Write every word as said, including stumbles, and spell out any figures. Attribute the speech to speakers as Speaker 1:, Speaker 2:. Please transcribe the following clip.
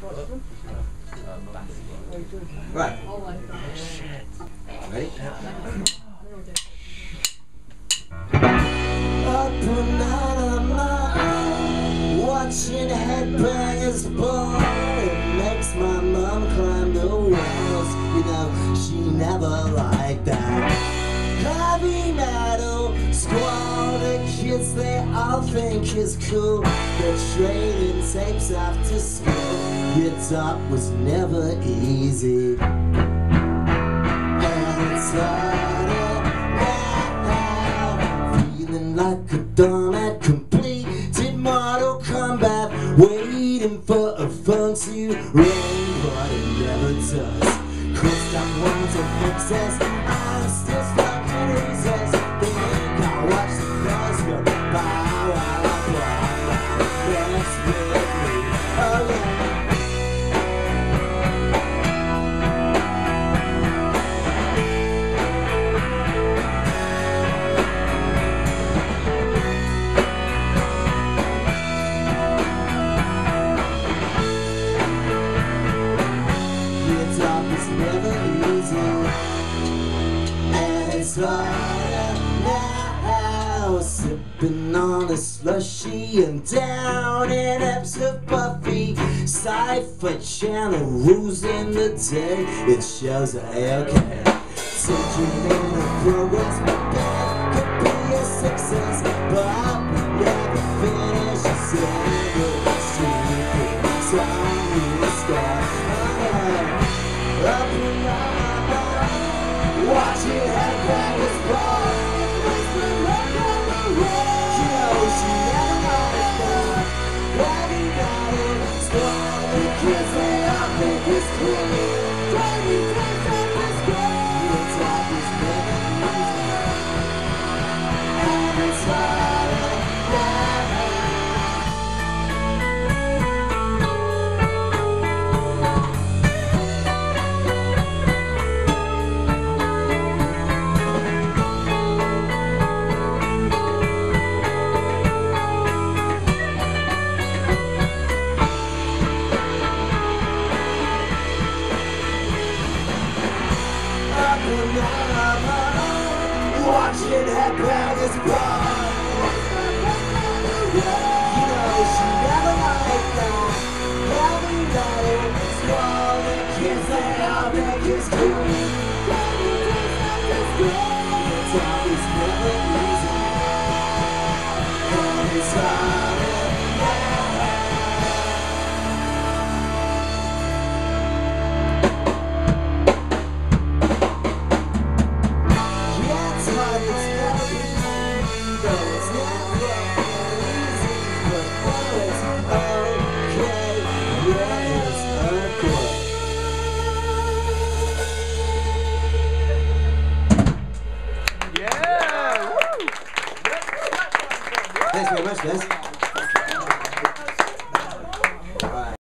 Speaker 1: Right. Shit. Ready? Up and out of my eye, watching headbangers ball. It makes my mom climb the walls. You know, she never liked that. Heavy metal squall, the kids they all think is cool. They're trading tapes after school. Guitar was never easy, and it's harder now. Feeling like a dumb at completed Mortal Kombat, waiting for a phone to ring, but it never does. Crossed out ones and fixes, I'm still stuck in recess. Think I'll watch the girls go by while I play dance with me. Oh yeah. It's never easy, and it's harder now. Sipping on a slushy and down in ebbs of Buffy. Cypher channel rules in the day. It shows a okay. Taking in the progress, my band could be a success, but I'll never finish. It's ever stupid, so I'm gonna start. Up and up, watch it headbang his ball. You know she never liked that. Heavy metal, strong, the kids they all think it's cool. Driving dance up his goal. The top is never easy, and it's harder now. Watching headbangers brawl. You know she never liked that. Heavy metal squall, the kids they all think is cool. The top is never easy, and it's harder now. Thanks very much, guys.